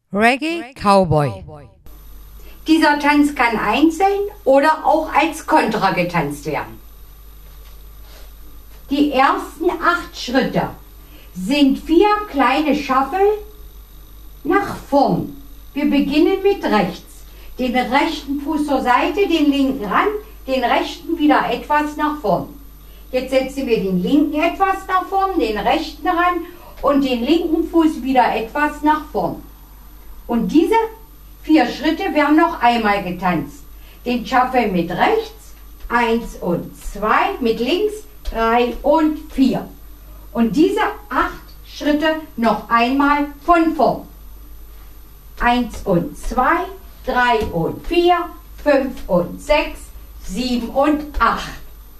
Reggae Cowboy. Dieser Tanz kann einzeln oder auch als Kontra getanzt werden. Die ersten 8 Schritte sind 4 kleine Shuffle nach vorn. Wir beginnen mit rechts. Den rechten Fuß zur Seite, den linken ran, den rechten wieder etwas nach vorn. Jetzt setzen wir den linken etwas nach vorn, den rechten ran und den linken Fuß wieder etwas nach vorn. Und diese 4 Schritte werden noch einmal getanzt. Den Shuffle mit rechts, 1 und 2, mit links, 3 und 4. Und diese 8 Schritte noch einmal von vorn. 1 und 2, 3 und 4, 5 und 6, 7 und 8.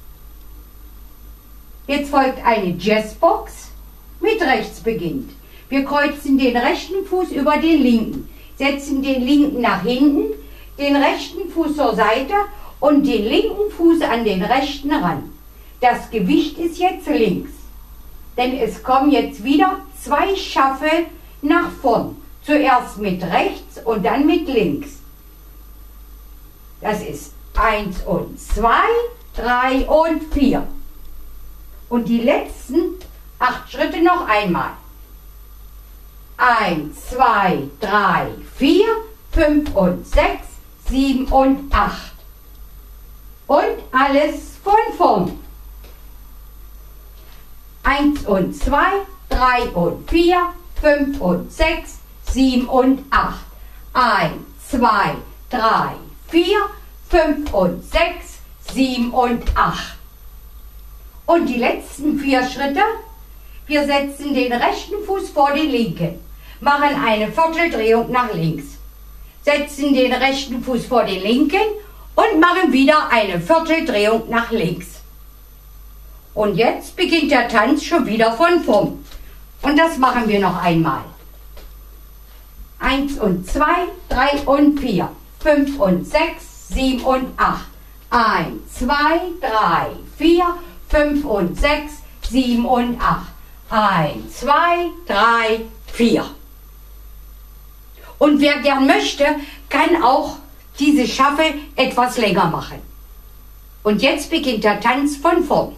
Jetzt folgt eine Jazzbox, mit rechts beginnt. Wir kreuzen den rechten Fuß über den linken, setzen den linken nach hinten, den rechten Fuß zur Seite und den linken Fuß an den rechten ran. Das Gewicht ist jetzt links, denn es kommen jetzt wieder 2 Shuffle nach vorn. Zuerst mit rechts und dann mit links. Das ist 1 und 2, 3 und 4. Und die letzten 8 Schritte noch einmal. 1, 2, 3, 4, 5 und 6, 7 und 8. Und alles von vorn. 1 und 2, 3 und 4, 5 und 6, 7 und 8. 1, 2, 3, 4, 5 und 6, 7 und 8. Und die letzten 4 Schritte, wir setzen den rechten Fuß vor den linken, machen eine Vierteldrehung nach links, setzen den rechten Fuß vor den linken und machen wieder eine Vierteldrehung nach links. Und jetzt beginnt der Tanz schon wieder von vorn. Und das machen wir noch einmal. 1 und 2, 3 und 4, 5 und 6, 7 und 8. 1, 2, 3, 4, 5 und 6, 7 und 8. 1, 2, 3, 4. Und wer gern möchte, kann auch diese Shuffle etwas länger machen. Und jetzt beginnt der Tanz von vorn.